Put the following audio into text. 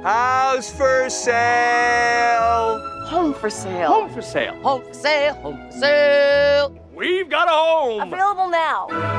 House for sale. Home for sale. Home for sale. Home for sale. Home for sale. We've got a home. Available now.